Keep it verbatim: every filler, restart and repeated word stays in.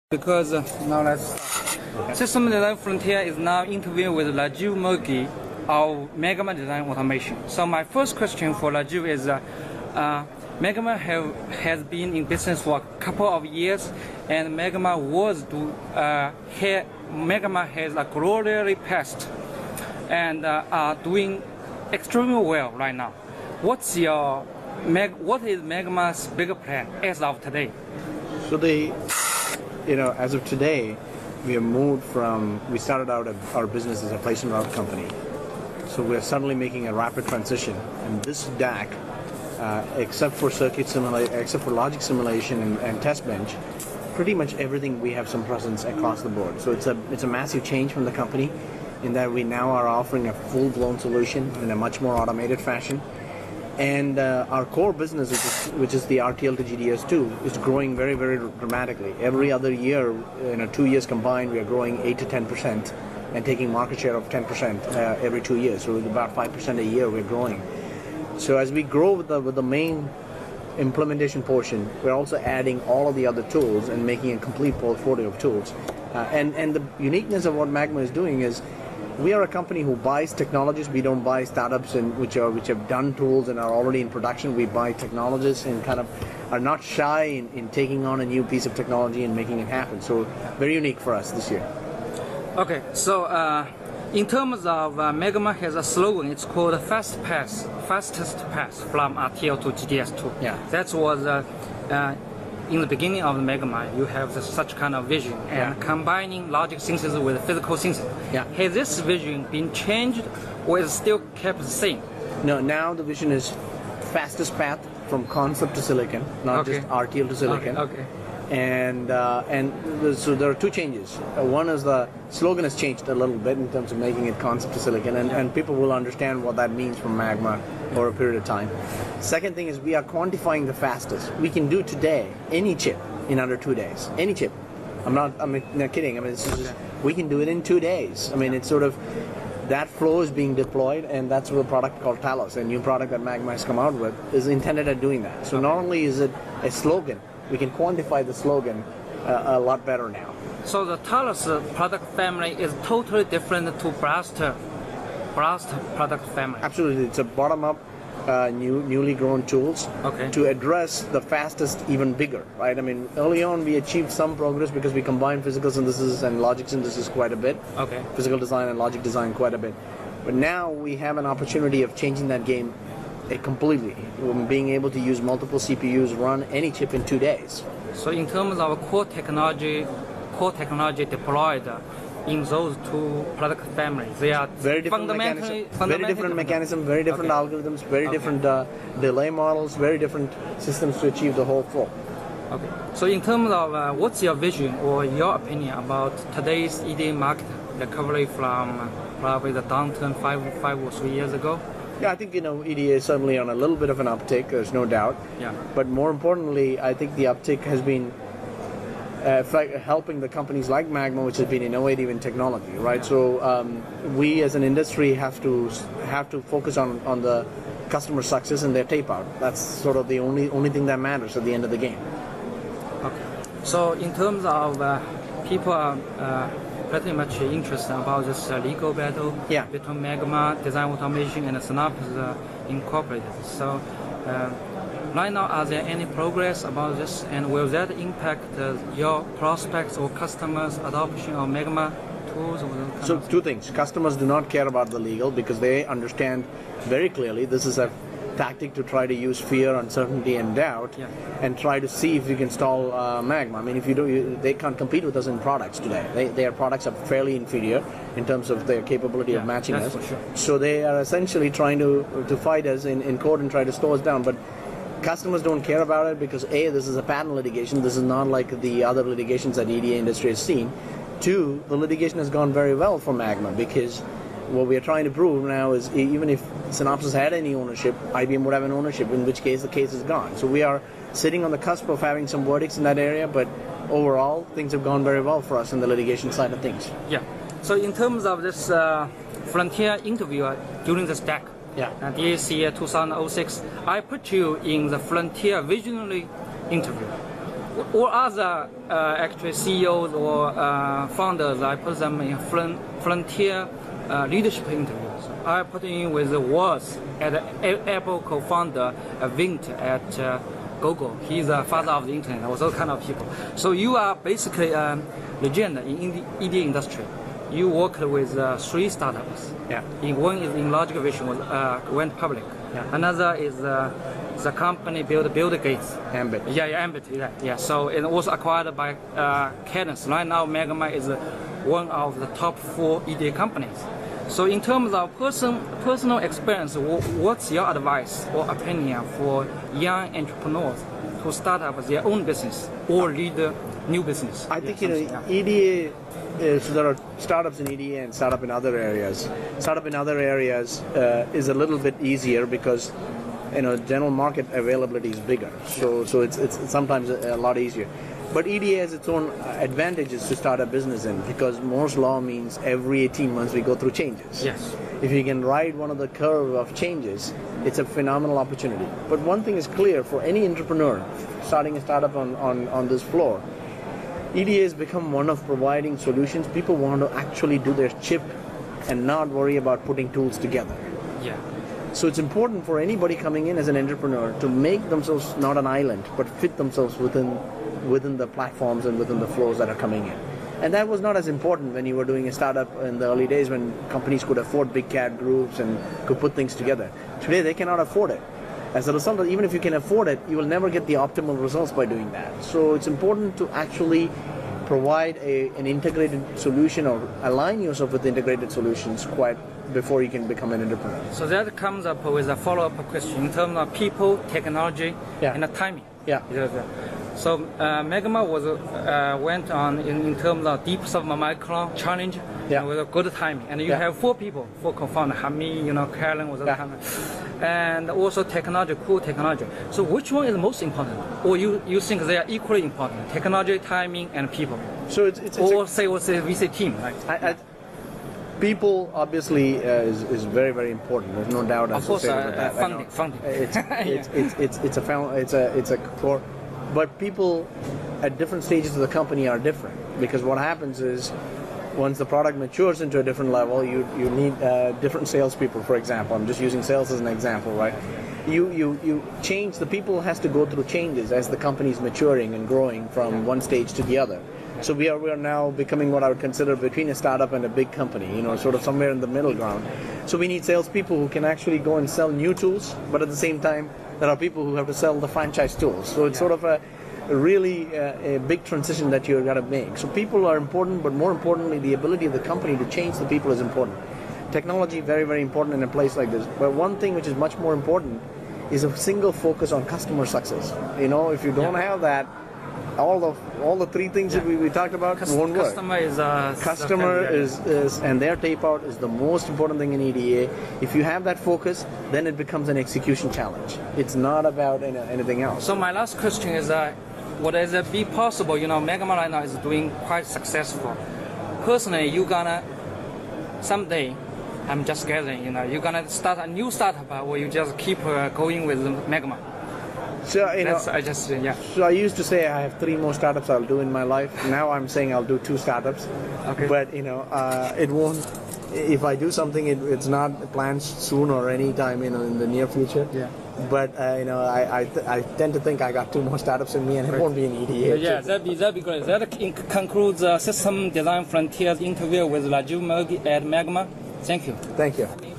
Because uh, now let's start. Okay. System Design Frontier is now interviewing with Rajiv Murgi of Megama Design Automation. So my first question for Rajiv is, uh, uh, Megama have, has been in business for a couple of years, and Megama was do, uh, here, Megama has a glorious past, and uh, are doing extremely well right now. What's your Meg, what is Megama's bigger plan as of today? So the You know, as of today, we have moved from, we started out our business as a place and route company. So we're suddenly making a rapid transition. And this D A C, uh, except for circuit simulation, except for logic simulation and, and test bench, pretty much everything we have some presence across the board. So it's a, it's a massive change from the company in that we now are offering a full-blown solution in a much more automated fashion. And uh, our core business, which is, which is the R T L to G D S two, is growing very, very dramatically. Every other year, you know, two years combined, we are growing eight to ten percent and taking market share of ten percent uh, every two years. So with about five percent a year, we're growing. So as we grow with the, with the main implementation portion, we're also adding all of the other tools and making a complete portfolio of tools. Uh, and, and the uniqueness of what Magma is doing is, we are a company who buys technologies. We don't buy startups and which are which have done tools and are already in production. We buy technologists and kind of are not shy in, in taking on a new piece of technology and making it happen. So very unique for us this year. Okay, so uh, in terms of uh, Megama has a slogan. It's called Fast Pass, fastest pass from R T L to G D S two. Yeah, that was. Uh, uh, In the beginning of the Megama, you have the, such kind of vision and yeah. combining logic synthesis with physical synthesis. Yeah. Has this vision been changed or is it still kept the same? No, now the vision is fastest path from concept to silicon, not okay. just R T L to silicon. Okay. okay. And uh, and so there are two changes. Uh, one is the slogan has changed a little bit in terms of making it concept to silicon, and, and people will understand what that means from Magma over a period of time. Second thing is we are quantifying the fastest. We can do today any chip in under two days. Any chip. I'm not. I'm not kidding. I mean, it's just, we can do it in two days. I mean, it's sort of that flow is being deployed, and that's what a product called Talos, a new product that Magma has come out with, is intended at doing that. So not only is it a slogan, we can quantify the slogan uh, a lot better now. So the Talos product family is totally different to Blast, Blast product family. Absolutely, it's a bottom-up, uh, new, newly grown tools okay. to address the fastest, even bigger. Right? I mean, early on we achieved some progress because we combined physical synthesis and logic synthesis quite a bit. Okay. Physical design and logic design quite a bit. But now we have an opportunity of changing that game completely, being able to use multiple C P Us, run any chip in two days. So in terms of core technology, core technology deployed in those two product families, they are very different fundamentally, mechanism, fundamentally very different mechanism, very different okay. algorithms, very okay. different uh, delay models, very different systems to achieve the whole flow. Okay. So in terms of uh, what's your vision or your opinion about today's E D A market recovery from uh, probably the downturn five, five or three years ago? Yeah, I think, you know, E D A is certainly on a little bit of an uptick, there's no doubt. Yeah. But more importantly, I think the uptick has been uh, helping the companies like Magma, which has been innovative in technology, right? Yeah. So um, we as an industry have to have to focus on, on the customer success and their tape out. That's sort of the only only thing that matters at the end of the game. Okay. So in terms of uh, people are uh, pretty much interested about this uh, legal battle yeah. between Megama, Design Automation, and Synopsys uh, Incorporated. So, uh, right now, are there any progress about this, and will that impact uh, your prospects or customers' adoption of Megama tools? Or so, two things. Customers do not care about the legal because they understand very clearly this is a tactic to try to use fear, uncertainty, and doubt, yeah. and try to see if you can stall uh, Magma. I mean, if you do, you, they can't compete with us in products today. They, their products are fairly inferior in terms of their capability yeah, of matching us. For sure. So they are essentially trying to to fight us in, in court and try to slow us down. But customers don't care about it because A, this is a patent litigation. This is not like the other litigations that E D A industry has seen. Two, the litigation has gone very well for Magma because what we are trying to prove now is even if Synopsys had any ownership, I B M would have an ownership, in which case the case is gone. So we are sitting on the cusp of having some verdicts in that area, but overall things have gone very well for us in the litigation side of things. Yeah. So in terms of this uh, Frontier interview uh, during the stack, yeah. uh, this year two thousand six, I put you in the Frontier Visionary interview. all other uh, actually C E Os or uh, founders, I put them in front, Frontier uh, leadership interviews. I put in with was at the Apple co-founder uh, Vint at uh, Google. He's the father of the internet. Or those kind of people. So you are basically a legend in E D A industry. You worked with uh, three startups. Yeah. In one is in Logic Vision was uh, went public. Yeah. Another is uh, the company built Bill Gates. Ambit. Yeah, yeah, Ambit. Yeah, yeah. So it was acquired by uh, Cadence. Right now, Megamind is uh, one of the top four E D A companies. So in terms of person, personal experience, what's your advice or opinion for young entrepreneurs who start up their own business or lead a new business? I think, yeah, you know, yeah. E D A, is, there are startups in E D A and startup in other areas. Startup in other areas uh, is a little bit easier because, you know, general market availability is bigger. So, so it's, it's sometimes a, a lot easier. But E D A has its own advantages to start a business in because Moore's law means every eighteen months we go through changes. Yes. If you can ride one of the curve of changes, it's a phenomenal opportunity. But one thing is clear for any entrepreneur starting a startup on, on, on this floor, E D A has become one of providing solutions. People want to actually do their chip and not worry about putting tools together. Yeah. So it's important for anybody coming in as an entrepreneur to make themselves not an island, but fit themselves within within the platforms and within the flows that are coming in. And that was not as important when you were doing a startup in the early days when companies could afford big cat groups and could put things together. Today they cannot afford it. As a result, even if you can afford it, you will never get the optimal results by doing that. So it's important to actually provide a, an integrated solution or align yourself with integrated solutions quite before you can become an entrepreneur. So that comes up with a follow-up question in terms of people, technology, Yeah. and the timing. Yeah. So uh, Megamind was uh, went on in, in terms of deep submicron challenge Yeah. with a good timing, and you Yeah. have four people, four co-founders, Hamid, you know, Karen was Yeah. the kind of, and also technology, cool technology. So which one is most important, or you, you think they are equally important? Technology, timing, and people, So it's, it's, it's or a, say or say V C team, right? I, I, people obviously uh, is, is very very important. There's no doubt Of course, associated uh, with that. uh, I funding, know. funding. It's it's, it's it's it's a found, it's a it's a core, but people at different stages of the company are different because what happens is once the product matures into a different level, you you need uh, different salespeople. For example, I'm just using sales as an example, right? You you you change the people has to go through changes as the company is maturing and growing from one stage to the other. So we are we are now becoming what I would consider between a startup and a big company, you know, sort of somewhere in the middle ground. So we need salespeople who can actually go and sell new tools, but at the same time, there are people who have to sell the franchise tools. So it's sort of a, a really uh, a big transition that you've got to make. So people are important, but more importantly, the ability of the company to change the people is important. Technology, very, very important in a place like this. But one thing which is much more important is a single focus on customer success. You know, if you don't Yeah. have that, all the all the three things Yeah. that we, we talked about Cus- won't work. Customer is uh, Customer the- is, is and their tape out is the most important thing in E D A. If you have that focus, then it becomes an execution challenge. It's not about any, anything else. So my last question is, uh, would it be possible? You know, Megamind right now is doing quite successful. Personally, you gonna someday, I'm just guessing, you know, you gonna start a new startup, uh, or you just keep uh, going with Megamind? So you know, That's I just uh, yeah. so I used to say I have three more startups I'll do in my life. Now I'm saying I'll do two startups. Okay. But you know, uh, it won't. If I do something, it, it's not planned soon or any time, you know, in the near future. Yeah. But uh, you know, I I, th- I tend to think I got two more startups in me, and it won't be an E D A. Yeah, that'd be that'd be great. That in- concludes uh, System Design Frontiers interview with Rajiv Murgi at Megamind. Thank you. Thank you.